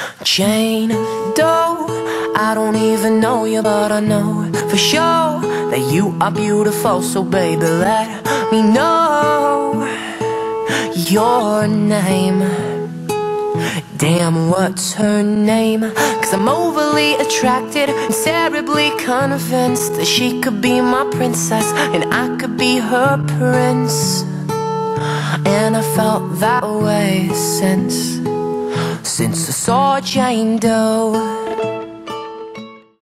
Jane Doe, I don't even know you, but I know for sure that you are beautiful. So baby, let me know your name. Damn, what's her name? Cause I'm overly attracted and terribly convinced that she could be my princess and I could be her prince. And I felt that way since I saw Jane Doe.